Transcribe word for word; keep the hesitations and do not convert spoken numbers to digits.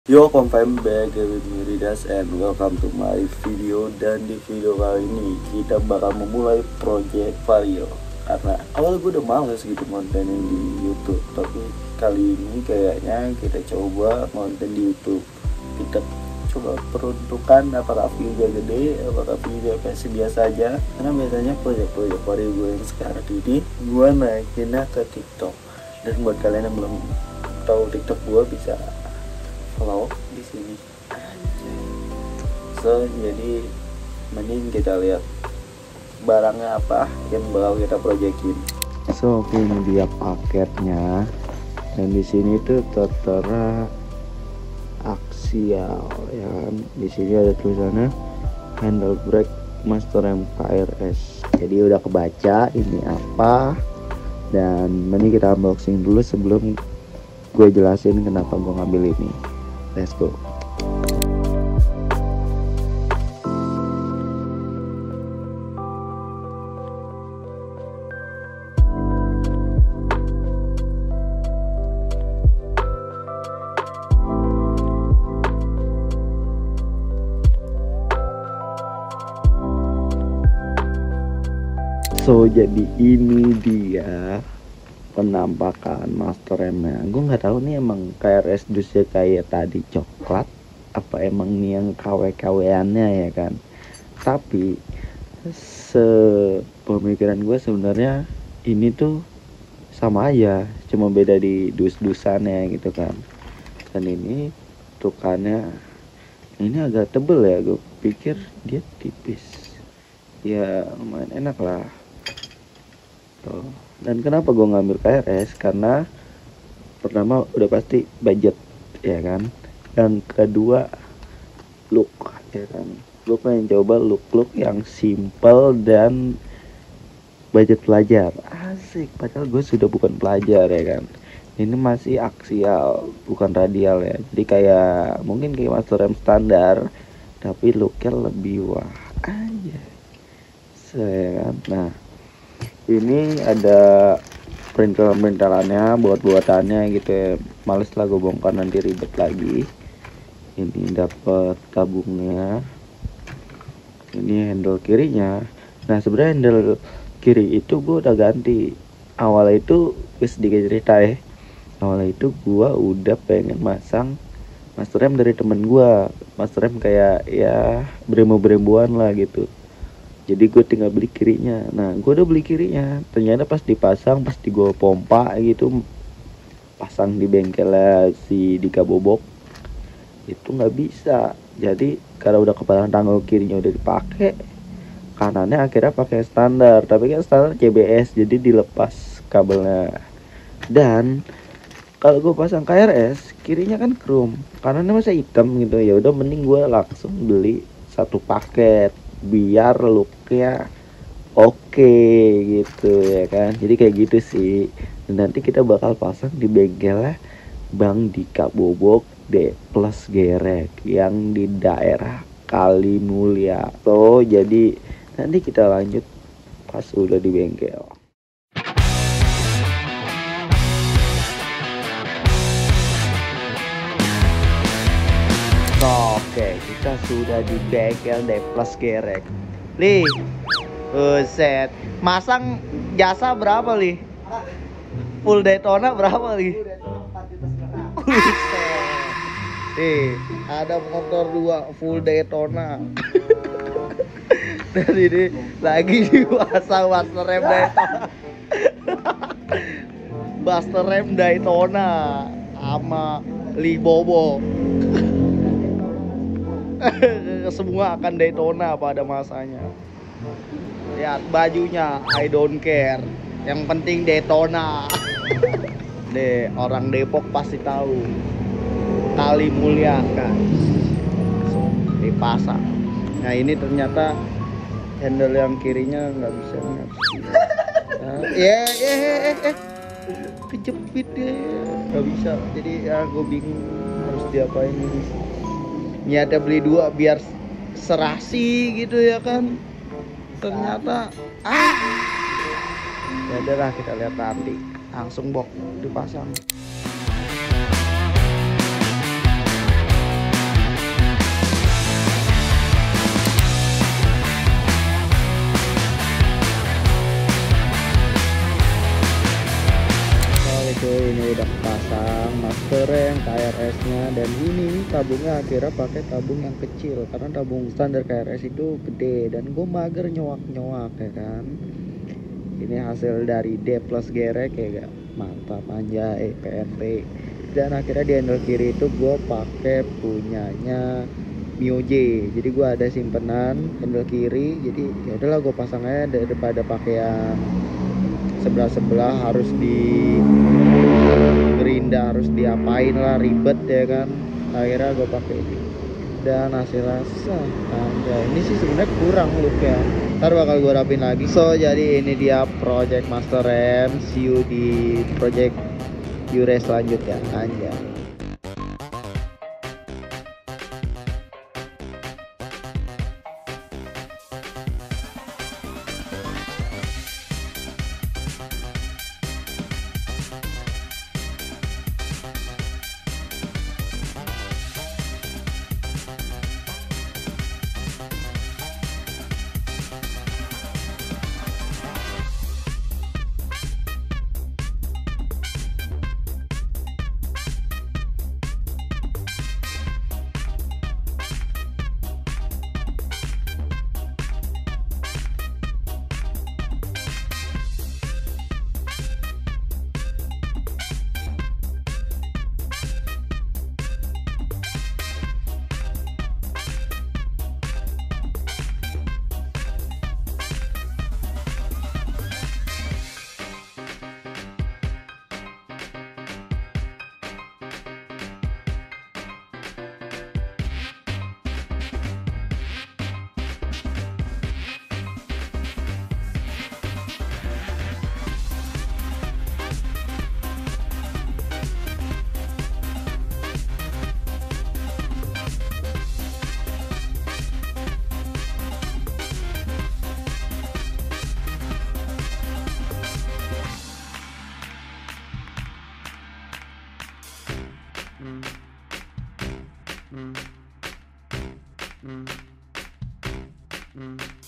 Yo, confirm back with me Ridas and welcome to my video. Dan di video kali ini kita bakal memulai project Vario. Karena awal gue udah males gitu kontenin di YouTube, tapi kali ini kayaknya kita coba konten di YouTube. Kita coba peruntukan apakah video gede, apakah video kayak biasa aja. Karena biasanya project-project Vario gue yang sekarang ini gue naikinnya ke TikTok. Dan buat kalian yang belum tahu TikTok gue, bisa follow di sini. So jadi mending kita lihat barangnya apa yang bakal kita projectin. So oke, okay, ini dia paketnya. Dan di sini tuh tertera aksial ya kan. Di sini ada tulisannya handle brake Master M K R S. Jadi udah kebaca ini apa. Dan mending kita unboxing dulu sebelum gue jelasin kenapa gue ngambil ini. Let's go. So jadi ini dia penampakan Master M-nya. Gue nggak tahu nih emang K R S dusnya kayak tadi coklat apa emang nih yang K W K W-annya ya kan. Tapi sepemikiran gue sebenarnya ini tuh sama aja, cuma beda di dus-dusannya gitu kan. Dan ini tukannya ini agak tebel ya, gue pikir dia tipis. Ya lumayan enak lah tuh. Dan kenapa gue ngambil K R S? Karena pertama udah pasti budget ya kan, dan kedua look ya kan. Gue pengen coba look-look yang simple dan budget pelajar. Asik, padahal gue sudah bukan pelajar ya kan. Ini masih aksial, bukan radial ya. Jadi kayak mungkin kayak Master M standar, tapi looknya lebih wah aja. So, ya kan? Nah, ini ada perintilan-perintilannya, buat-buatannya gitu ya. Males lah gue bongkar, nanti ribet lagi. Ini dapat tabungnya. Ini handle kirinya. Nah sebenarnya handle kiri itu gue udah ganti. Awalnya itu gue sedikit cerita ya. Awalnya itu gue udah pengen masang Master M dari temen gue. Master M kayak ya brembo-bremboan lah gitu. Jadi gue tinggal beli kirinya. Nah gue udah beli kirinya, ternyata pas dipasang, pas di gue pompa gitu, pasang di bengkelnya si Dika Bobok, itu nggak bisa. Jadi karena udah kepala tanggal kirinya udah dipakai, kanannya akhirnya pakai standar. Tapi kan standar C B S, jadi dilepas kabelnya. Dan kalau gue pasang K R S, kirinya kan chrome, kanannya masih hitam gitu. Ya udah mending gue langsung beli satu paket biar looknya oke okay, gitu ya kan. Jadi kayak gitu sih. Dan nanti kita bakal pasang di bengkelnya Bang Dika Bobok D plus Gerek yang di daerah Kalimulia. So jadi nanti kita lanjut pas udah di bengkel. Oke, kita sudah di bengkel D plus Gerek. Li, buset, masang jasa berapa Li? Full Daytona berapa Li? Buset. Nih, ada motor dua full Daytona. Dan ini lagi dipasang Master M Daytona. Master M Daytona sama Li Bobo. Semua akan Daytona pada masanya. Lihat bajunya, I don't care. Yang penting Daytona. Deh, orang Depok pasti tahu. Kalimulia kan. Dipasang. Nah ini ternyata handle yang kirinya nggak bisa nih. Nah, ya, ya, ya, ya. Kejepit deh, nggak bisa. Jadi ya gue bingung harus diapain ini. Niatnya beli dua biar serasi gitu ya kan, ternyata ah ya udahlah, kita lihat nanti langsung bok dipasang. dan ini tabungnya akhirnya pakai tabung yang kecil karena tabung standar K R S itu gede dan gue mager nyowak-nyowak ya kan. Ini hasil dari D plus gerek ya gak, mantap anjay P N P. Dan akhirnya di handle kiri itu gue pakai punyanya Mio J, jadi gue ada simpenan handle kiri, jadi ya udahlah gue pasang aja daripada pakai yang sebelah sebelah harus di gerinda, harus diapain lah, ribet ya kan. Akhirnya gue pakai ini dan hasilnya sah anjay. Ini sih sebenarnya kurang look ya, ntar bakal gue rapin lagi. So jadi ini dia project master rem. See you di project Yure selanjutnya anjay. Mm. Mm. Mm. Mm.